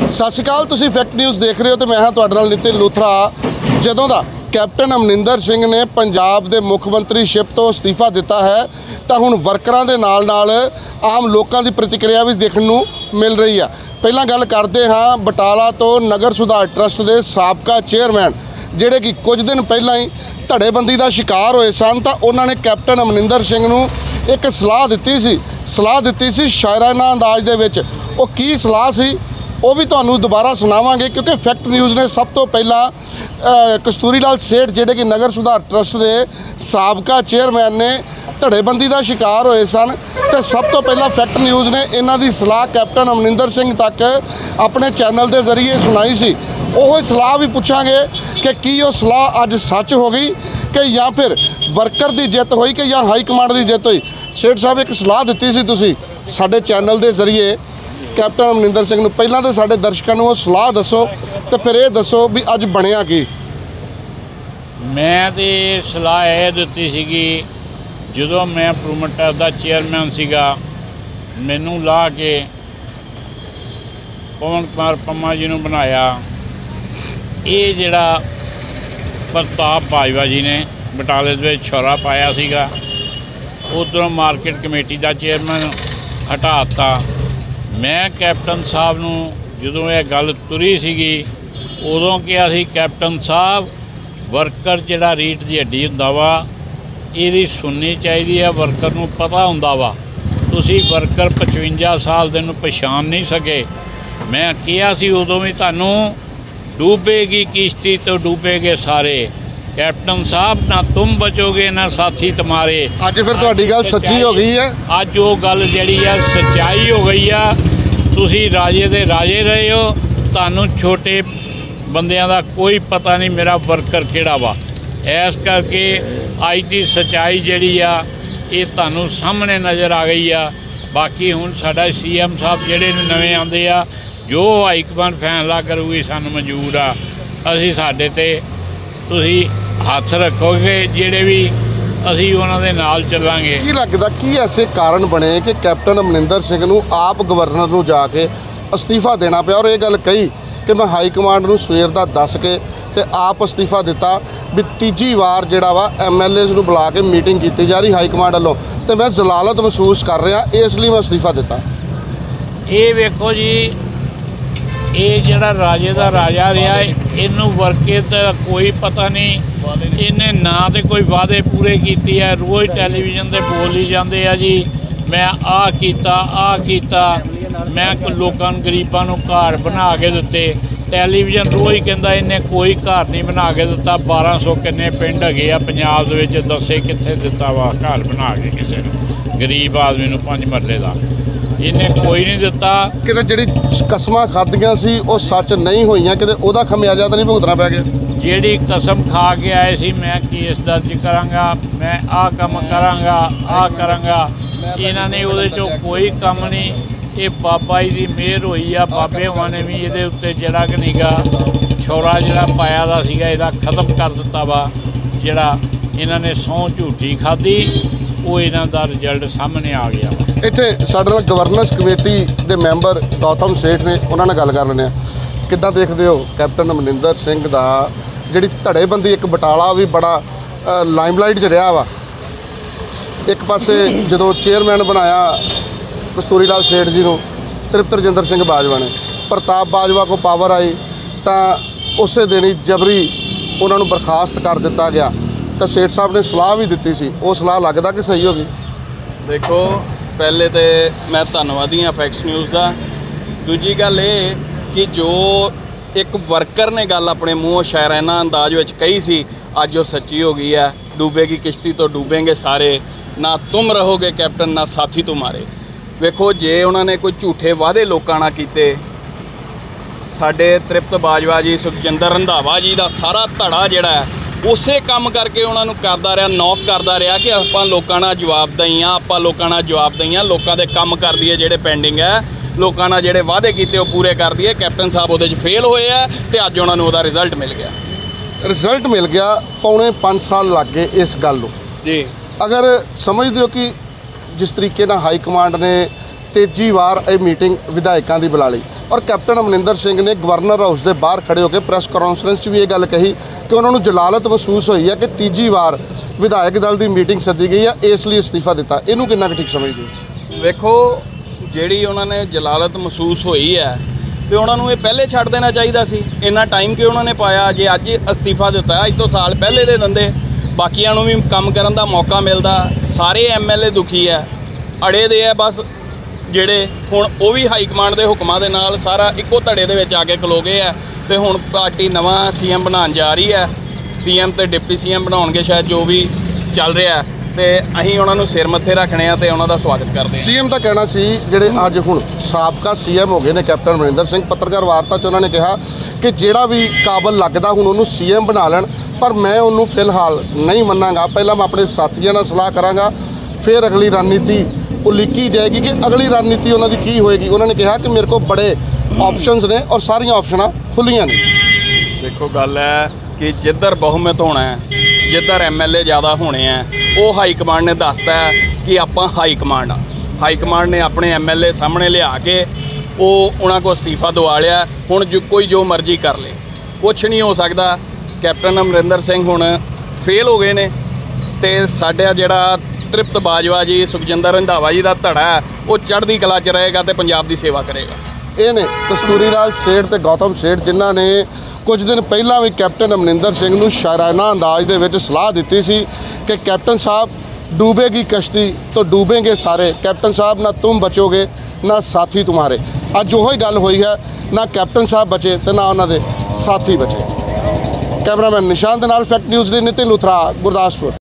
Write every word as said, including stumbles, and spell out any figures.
सत श्री अकाल, तुसीं फैक्ट न्यूज़ देख रहे हो तो मैं हाँ तुहाडे नाल नितिन लूथरा। जदों दा कैप्टन अमरिंदर सिंह ने पंजाब के मुख मंत्रीशिप तो अस्तीफा दिता है तो हुण वर्करां दे नाल नाल आम लोगों की प्रतिक्रिया भी देखने नूं मिल रही है। पहलां गल करते हाँ बटाला तो नगर सुधार ट्रस्ट के साबका चेयरमैन जिहड़े कि कुछ दिन पहलां ही धड़ेबंदी का शिकार होए सन तां उन्हां ने कैप्टन अमरिंदर सिंह नूं एक सलाह दित्ती सी सलाह दित्ती सी शायराना अंदाज दे विच। वो की सलाह सी वो भी तुहानूं दोबारा सुनावांगे क्योंकि फैक्ट न्यूज़ ने सब तो पहला कस्तूरी लाल सेठ जिहड़े कि नगर सुधार ट्रस्ट के साबका चेयरमैन ने धड़ेबंदी का शिकार होए सन तो सब तो पहला फैक्ट न्यूज़ ने इन्हां दी सलाह कैप्टन अमरिंदर सिंह तक अपने चैनल के जरिए सुनाई सी। वो सलाह भी पूछांगे कि की वो सलाह अज सच हो गई कि या फिर वर्कर की जित हुई कि या हाई कमांड की जित हुई। सेठ साहब एक सलाह दी सी तुसीं साडे चैनल के जरिए कैप्टन अमरिंदर सिंह नूं, पहलां तो साडे दर्शकों को सलाह दसो तो फिर ये दसो भी अज बनिया की। मैं तो सलाह यह दी सीगी जदों मैं प्रोमोटर का चेयरमैन सीगा, मैनू ला के पवन कुमार पम्मा जी नूं बनाया। ये जिहड़ा प्रताप बाजवा जी ने बटाले दे विच छौरा पाया सीगा, उधरों मार्केट कमेटी का चेयरमैन हटाता। मैं कैप्टन साहब नूं जदों यह गल तुरी सीगी उदों कहा सी कैप्टन साहब वर्कर जिहड़ा रीट की हड्डी हुंदा वा इहदी सुननी चाहिए है, वर्कर नूं पता हुंदा वा। तुसीं वर्कर पचवंजा साल दे नूं पछाण नहीं सके। मैं कहा सी उदों भी तुहानूं डूबेगी किश्ती तो डूबेगे सारे। कैप्टन साहब ना तुम बचोगे ना साथी तुम्हारे। अज फिर तुहाडी गल सच्ची हो गई है। अज वो गल जिहड़ी है सच्चाई हो गई है। तुसीं राजे दे राजे रहे हो, तुहानूं छोटे बंदियां दा कोई पता नहीं मेरा वर्कर किहड़ा वा। इस करके अज की सच्चाई जिहड़ी आ ये तुहानूं सामने नज़र आ गई आ। बाकी हुण साडा सी एम साहब जिहड़े नवें आंदे आ जो हाईकमान फैसला करूगी सानूं मंजूर आ। असीं साडे ते तुसीं हथ रखोगे जिहड़े भी असीं उन्हां दे नाल चलांगे। की लगदा की ऐसे कारण बने कि कैप्टन अमरिंदर सिंह नूं आप गवर्नर नूं जाके अस्तीफा देना पिया और ये गल कही कि मैं हाई कमांड नूं सवेर दा दस के ते आप अस्तीफा दिता भी तीजी वार जिहड़ा वा एम एल एज़ नूं बुला के मीटिंग की जा रही हाई कमांड वालों तो मैं जलालत महसूस कर रहा इसलिए मैं अस्तीफा दिता। ये वेखो जी ये जिहड़ा राजे दा राजा रहा इनू वर्के तो कोई पता नहीं, इन्हें ना तो कोई वादे पूरे कीते है। रोज़ टैलीविजन से बोल ही जाते हैं जी मैं आ कीता आ कीता, मैं लोगों गरीबों को घर बना के दिते। टैलीविजन रोज़ ही कहता इन्हें कोई घर नहीं बना के दिता। बारह सौ किन्ने पिंड है पंजाब दे विच दसे कित्थे दिता वा घर बना के किसी ने गरीब आदमी नूं पंज मरले दा इन्हें कोई नहीं दिता। किते जिहड़ी कसमां खादियां सी वो सच नहीं होईयां, किते ओहदा खमियाजा तो नहीं भुगतना पै गया। जिहड़ी कसम खा के आए सी मैं केस दर्ज करांगा, मैं आ कम करांगा आ करांगा, इन्हां ने उहदे चों कोई कम नहीं। ये बाबा जी की मेहर होई आ, बाबे होवां ने भी इहदे उत्ते जिहड़ा कि निगा छौरा जिहड़ा पाया दा सीगा इहदा खत्म कर दिता वा। जिहड़ा इन्हां ने सौं झूठी खाधी वो इन्हां दा रिजल्ट सामने आ गया वा। इत्थे साडे नाल गवर्नेंस कमेटी के मैंबर गौतम सेठ ने, उन्होंने गल कर लैंदे किद्दां देखदे हो कैप्टन अमरिंदर सिंह दा जिहड़ी धड़ेबंदी एक बटाला भी बड़ा लाइमलाइट च रहा वा। एक पासे जदों चेयरमैन बनाया कस्तूरी लाल सेठ जी नूं तृप्त रजिंदर सिंह बाजवा ने, प्रताप बाजवा को पावर आई तो उस दिन ही जबरी उन्होंने बर्खास्त कर दिता गया। तो सेठ साहब ने सलाह भी दी सी, वो सलाह लगता कि सही होगी। देखो पहले तो मैं धन्नवादी हाँ फैक्ट्स न्यूज़ का। दूजी गल ये कि जो एक वर्कर ने गल अपने मूँहों शायराना अंदाज में कही सी अज वो सच्ची हो गई है। डूबेगी किश्ती तो डूबेंगे सारे, ना तुम रहोगे कैप्टन ना साथी तुम्हारे। वेखो जे उन्होंने कोई झूठे वादे लोगों नाल कीते, साडे तृप्त बाजवा जी सुखजिंदर रंधावा जी का सारा धड़ा जिहड़ा है उसे काम करके उन्होंने करता रहा, नॉक करता रहा कि आपां लोकां नाल जवाबदेही हाँ, आपां लोकां नाल जवाबदेही हाँ, लोकां दे काम कर दिए जिहड़े पेंडिंग है, लोकां नाल जिहड़े वादे कीते वो पूरे कर दिए। कैप्टन साहब उहदे च फेल होए है ते अज उन्होंने उहदा रिजल्ट मिल गया। रिजल्ट मिल गया, पौने पाँच साल लग गए इस गल नूं जी। अगर समझदे हो कि जिस तरीके नाल हाई कमांड ने तेजी वार ये मीटिंग विधायकों की बुला ली ਔਰ ਕੈਪਟਨ ਅਮਰਿੰਦਰ ਸਿੰਘ ਨੇ ਗਵਰਨਰ ਹਾਊਸ ਦੇ ਬਾਹਰ ਖੜੇ ਹੋ ਕੇ ਪ੍ਰੈਸ ਕਾਨਫਰੰਸ 'ਚ ਵੀ ਇਹ ਗੱਲ ਕਹੀ ਕਿ ਉਹਨਾਂ ਨੂੰ ਜਲਾਲਤ ਮਹਿਸੂਸ ਹੋਈ ਹੈ ਕਿ ਤੀਜੀ ਵਾਰ ਵਿਧਾਇਕ ਦਲ ਦੀ ਮੀਟਿੰਗ ਸੱਦੀ ਗਈ ਹੈ, ਇਸ ਲਈ ਅਸਤੀਫਾ ਦਿੱਤਾ। ਇਹਨੂੰ ਕਿੰਨਾ ਕੁ ਠੀਕ ਸਮਝਦੇ ਹੋ? ਵੇਖੋ, ਜਿਹੜੀ ਉਹਨਾਂ ਨੇ ਜਲਾਲਤ ਮਹਿਸੂਸ ਹੋਈ ਹੈ ਤੇ ਉਹਨਾਂ ਨੂੰ ਇਹ ਪਹਿਲੇ ਛੱਡ ਦੇਣਾ ਚਾਹੀਦਾ ਸੀ। ਇੰਨਾ ਟਾਈਮ ਕਿ ਉਹਨਾਂ ਨੇ ਪਾਇਆ, ਜੇ ਅੱਜ ਅਸਤੀਫਾ ਦਿੱਤਾ ਅੱਜ ਤੋਂ ਸਾਲ ਪਹਿਲੇ ਦੇ ਦਿੰਦੇ, ਬਾਕੀਆਂ ਨੂੰ ਵੀ ਕੰਮ ਕਰਨ ਦਾ ਮੌਕਾ ਮਿਲਦਾ। ਸਾਰੇ ਐਮ ਐਲ ਏ ਦੁਖੀ ਹੈ, ਅੜੇ ਦੇ ਹੈ ਬਸ, ਜਿਹੜੇ ਹੁਣ ਉਹ ਵੀ ਹਾਈ ਕਮਾਂਡ ਦੇ ਹੁਕਮਾਂ ਦੇ ਨਾਲ ਸਾਰਾ ਇੱਕੋ ਧੜੇ ਦੇ ਵਿੱਚ ਆ ਕੇ ਖਲੋ ਗਏ ਆ। ਤੇ ਹੁਣ ਪਾਰਟੀ ਨਵਾਂ ਸੀ ਐਮ ਬਣਾਉਣ ਜਾ ਰਹੀ ਹੈ, ਸੀ ਐਮ ਤੇ ਡਿਪਟੀ ਸੀ ਐਮ ਬਣਾਉਣਗੇ ਸ਼ਾਇਦ, ਜੋ ਵੀ ਚੱਲ ਰਿਹਾ, ਤੇ ਅਸੀਂ ਉਹਨਾਂ ਨੂੰ ਸਿਰ ਮੱਥੇ ਰੱਖਣੇ ਆ ਤੇ ਉਹਨਾਂ ਦਾ ਸਵਾਗਤ ਕਰਦੇ ਹਾਂ। ਸੀਐਮ ਦਾ ਕਹਿਣਾ ਸੀ, ਜਿਹੜੇ ਅੱਜ ਹੁਣ ਸਾਬਕਾ ਸੀਐਮ ਹੋ ਗਏ ਨੇ ਕੈਪਟਨ ਅਮਰਿੰਦਰ ਸਿੰਘ, ਪੱਤਰਕਾਰ ਵਾਰਤਾ 'ਚ ਉਹਨਾਂ ਨੇ ਕਿਹਾ ਕਿ ਜਿਹੜਾ ਵੀ ਕਾਬਲ ਲੱਗਦਾ ਹੁਣ ਉਹਨੂੰ ਸੀਐਮ ਬਣਾ ਲੈਣ, ਪਰ ਮੈਂ ਉਹਨੂੰ ਫਿਲਹਾਲ ਨਹੀਂ ਮੰਨਾਂਗਾ। ਪਹਿਲਾਂ ਮੈਂ ਆਪਣੇ ਸਾਥੀਆਂ ਨਾਲ ਸਲਾਹ ਕਰਾਂਗਾ, ਫਿਰ ਅਗਲੀ ਰਣਨੀਤੀ ਉਲੀਕੀ ਜਾਏਗੀ ਕਿ ਅਗਲੀ ਰਣਨੀਤੀ ਉਹਨਾਂ ਦੀ ਕੀ ਹੋਏਗੀ। ਉਹਨਾਂ ਨੇ ਕਿਹਾ ਕਿ ਮੇਰੇ ਕੋਲ ਬੜੇ ਆਪਸ਼ਨਸ ਨੇ ਔਰ ਸਾਰੀਆਂ ਆਪਸ਼ਨਾਂ ਖੁੱਲੀਆਂ ਨੇ। ਦੇਖੋ, ਗੱਲ ਹੈ ਕਿ ਜਿੱਧਰ ਬਹੁਮਤ ਹੋਣਾ ਹੈ, ਜਿੱਧਰ ਐਮ ਐਲ ਏ ਜ਼ਿਆਦਾ ਹੋਣੇ ਆ, ਉਹ ਹਾਈ ਕਮਾਂਡ ਨੇ ਦੱਸਦਾ ਹੈ ਕਿ ਆਪਾਂ ਹਾਈ ਕਮਾਂਡ ਆ। ਹਾਈ ਕਮਾਂਡ ਨੇ ਆਪਣੇ ਐਮ ਐਲ ਏ ਸਾਹਮਣੇ ਲਿਆ ਕੇ ਉਹ ਉਹਨਾਂ ਕੋਲ ਅਸਤੀਫਾ ਦਵਾ ਲਿਆ। ਹੁਣ ਜੋ ਕੋਈ ਜੋ ਮਰਜ਼ੀ ਕਰ ਲੇ, ਕੁਛ ਨਹੀਂ ਹੋ ਸਕਦਾ। ਕੈਪਟਨ ਅਮਰਿੰਦਰ ਸਿੰਘ ਹੁਣ ਫੇਲ ਹੋ ਗਏ ਨੇ ਤੇ ਸਾਡਾ ਜਿਹੜਾ ਤ੍ਰਿਪਤ ਬਾਜਵਾ ਜੀ, ਸੁਖਜਿੰਦਰ ਰੰਧਾਵਾ ਜੀ ਦਾ ਧੜਾ ਹੈ, ਉਹ ਚੜ੍ਹਦੀ ਕਲਾ 'ਚ ਰਹੇਗਾ ਤੇ ਪੰਜਾਬ ਦੀ ਸੇਵਾ ਕਰੇਗਾ। ਇਹ ਨੇ ਕਸਤੂਰੀ ਲਾਲ ਸੇਠ ਤੇ ਗੌਤਮ ਸੇਠ, ਜਿਨ੍ਹਾਂ ਨੇ ਕੁਝ ਦਿਨ ਪਹਿਲਾਂ ਵੀ ਕੈਪਟਨ ਅਮਰਿੰਦਰ ਸਿੰਘ ਨੂੰ ਸ਼ਾਇਰਾਨਾ ਅੰਦਾਜ਼ ਦੇ ਵਿੱਚ ਸਲਾਹ ਦਿੱਤੀ ਸੀ ਕਿ ਕੈਪਟਨ ਸਾਹਿਬ डूबेगी कश्ती तो डूबेंगे सारे, कैप्टन साहब ना तुम बचोगे ना साथी तुम्हारे। अज वही गल हुई है, ना कैप्टन साहब बचे तो ना उन्होंने साथी बचे। कैमरामैन निशान दे नाल फैक्ट न्यूज़ ਲਈ नितिन लुथरा, गुरदासपुर।